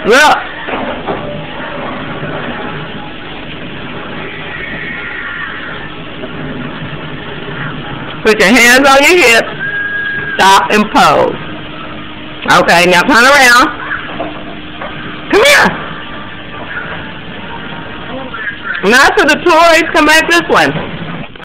Look. Put your hands on your hips. Stop and pose. Okay, now turn around. Come here. Now to the toys, come back this way.